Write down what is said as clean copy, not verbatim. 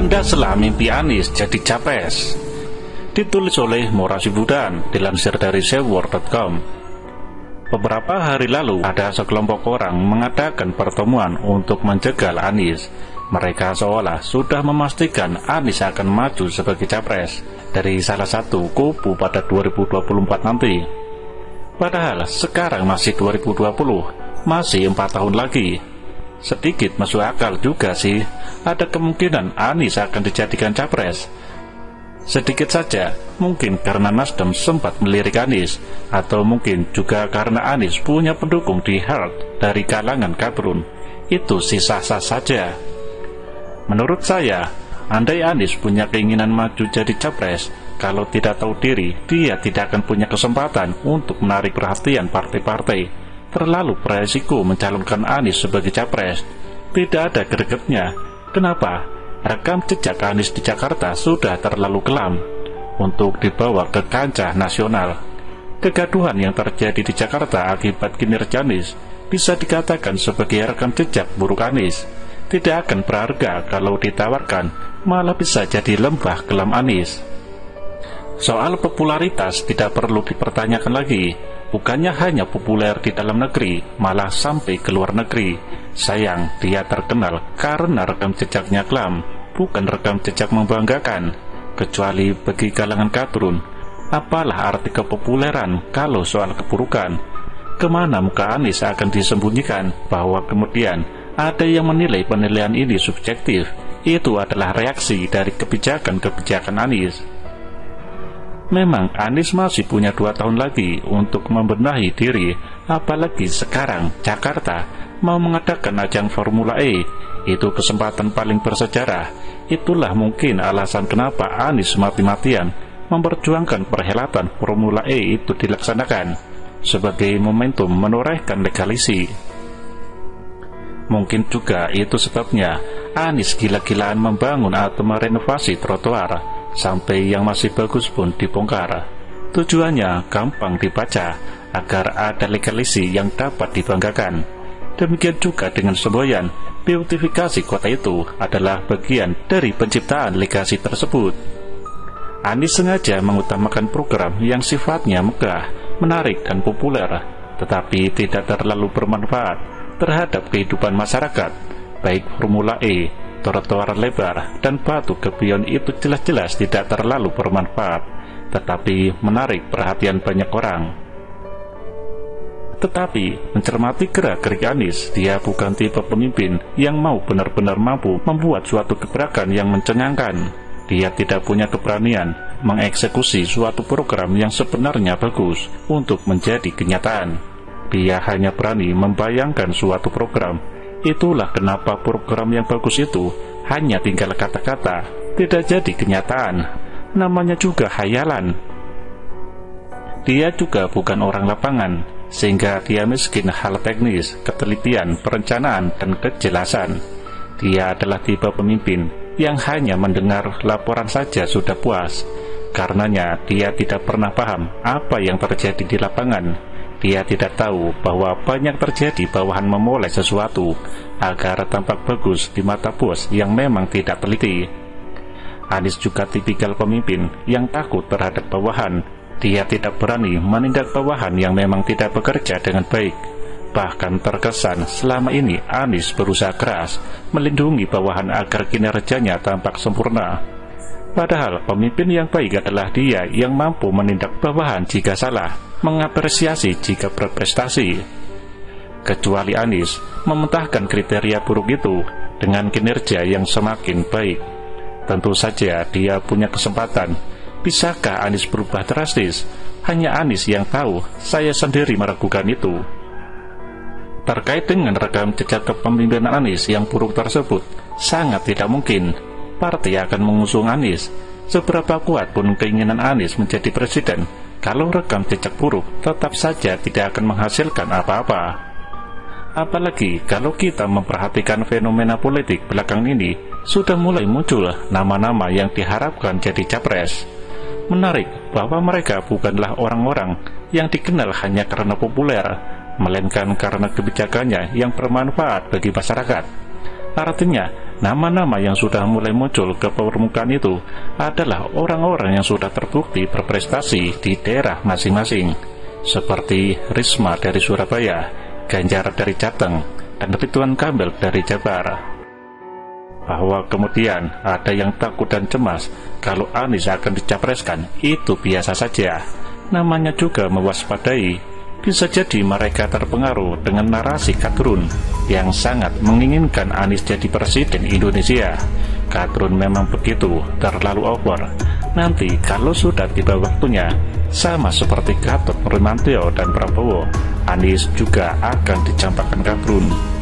Kandaslah mimpi Anies jadi capres. Ditulis oleh Mora Sibudan, dilansir dari sewor.com. Beberapa hari lalu ada sekelompok orang mengadakan pertemuan untuk menjegal Anies. Mereka seolah sudah memastikan Anies akan maju sebagai capres dari salah satu kubu pada 2024 nanti. Padahal sekarang masih 2020, masih 4 tahun lagi. Sedikit masuk akal juga sih, ada kemungkinan Anies akan dijadikan capres. Sedikit saja, mungkin karena Nasdem sempat melirik Anies, atau mungkin juga karena Anies punya pendukung di Heart dari kalangan Kadrun. Itu sih sah-sah saja. Menurut saya, andai Anies punya keinginan maju jadi capres, kalau tidak tahu diri, dia tidak akan punya kesempatan untuk menarik perhatian partai-partai. Terlalu beresiko mencalonkan Anies sebagai capres. Tidak ada gregetnya. Kenapa? Rekam jejak Anies di Jakarta sudah terlalu kelam untuk dibawa ke kancah nasional. Kegaduhan yang terjadi di Jakarta akibat kinerja Anies bisa dikatakan sebagai rekam jejak buruk Anies. Tidak akan berharga kalau ditawarkan, malah bisa jadi lembah kelam Anies. Soal popularitas tidak perlu dipertanyakan lagi. Bukannya hanya populer di dalam negeri, malah sampai ke luar negeri. Sayang, dia terkenal karena rekam jejaknya kelam, bukan rekam jejak membanggakan. Kecuali bagi kalangan Kadrun, apalah arti kepopuleran kalau soal keburukan? Kemana muka Anies akan disembunyikan? Bahwa kemudian ada yang menilai penilaian ini subjektif, itu adalah reaksi dari kebijakan-kebijakan Anies. Memang Anies masih punya 2 tahun lagi untuk membenahi diri, apalagi sekarang Jakarta mau mengadakan ajang Formula E. Itu kesempatan paling bersejarah. Itulah mungkin alasan kenapa Anies mati-matian memperjuangkan perhelatan Formula E itu dilaksanakan sebagai momentum menorehkan legalisi. Mungkin juga itu sebabnya Anies gila-gilaan membangun atau merenovasi trotoar sampai yang masih bagus pun dibongkar. Tujuannya gampang dibaca, agar ada legalisi yang dapat dibanggakan. Demikian juga dengan semboyan, beautifikasi kota itu adalah bagian dari penciptaan legasi tersebut. Anies sengaja mengutamakan program yang sifatnya megah, menarik dan populer, tetapi tidak terlalu bermanfaat terhadap kehidupan masyarakat, baik Formula E, trotoar lebar, dan batu gebion itu jelas-jelas tidak terlalu bermanfaat, tetapi menarik perhatian banyak orang. Tetapi, mencermati gerak-gerik Anies, dia bukan tipe pemimpin yang mau benar-benar mampu membuat suatu gebrakan yang mencengangkan. Dia tidak punya keberanian mengeksekusi suatu program yang sebenarnya bagus untuk menjadi kenyataan. Dia hanya berani membayangkan suatu program. Itulah kenapa program yang bagus itu hanya tinggal kata-kata, tidak jadi kenyataan. Namanya juga hayalan. Dia juga bukan orang lapangan, sehingga dia miskin hal teknis, ketelitian, perencanaan, dan kejelasan. Dia adalah tipe pemimpin yang hanya mendengar laporan saja sudah puas. Karenanya dia tidak pernah paham apa yang terjadi di lapangan. Dia tidak tahu bahwa banyak terjadi bawahan memulai sesuatu agar tampak bagus di mata bos yang memang tidak teliti. Anies juga tipikal pemimpin yang takut terhadap bawahan. Dia tidak berani menindak bawahan yang memang tidak bekerja dengan baik. Bahkan terkesan selama ini Anies berusaha keras melindungi bawahan agar kinerjanya tampak sempurna. Padahal pemimpin yang baik adalah dia yang mampu menindak bawahan jika salah, mengapresiasi jika berprestasi. Kecuali Anies mementahkan kriteria buruk itu dengan kinerja yang semakin baik. Tentu saja dia punya kesempatan. Bisakah Anies berubah drastis? Hanya Anies yang tahu, saya sendiri meragukan itu. Terkait dengan rekam jejak kepemimpinan Anies yang buruk tersebut, sangat tidak mungkin partai akan mengusung Anies. Seberapa kuat pun keinginan Anies menjadi presiden, kalau rekam jejak buruk tetap saja tidak akan menghasilkan apa-apa. Apalagi kalau kita memperhatikan fenomena politik belakang ini, sudah mulai muncul nama-nama yang diharapkan jadi capres. Menarik bahwa mereka bukanlah orang-orang yang dikenal hanya karena populer, melainkan karena kebijakannya yang bermanfaat bagi masyarakat. Artinya, Nama-nama yang sudah mulai muncul ke permukaan itu adalah orang-orang yang sudah terbukti berprestasi di daerah masing-masing, seperti Risma dari Surabaya, Ganjar dari Jateng, dan Ridwan Kamil dari Jabar. Bahwa kemudian ada yang takut dan cemas kalau Anies akan dicapreskan, itu biasa saja. Namanya juga mewaspadai. Bisa jadi mereka terpengaruh dengan narasi Kadrun yang sangat menginginkan Anies jadi presiden Indonesia. Kadrun memang begitu, terlalu over. Nanti kalau sudah tiba waktunya, sama seperti Gatot Nurmantio dan Prabowo, Anies juga akan dicampakkan Kadrun.